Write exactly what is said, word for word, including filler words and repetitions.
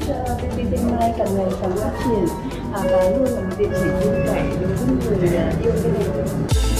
uh, vê tê xê Mai càng ngày càng phát triển, à, và luôn là một địa chỉ vui vẻ đối với người uh, yêu cái này.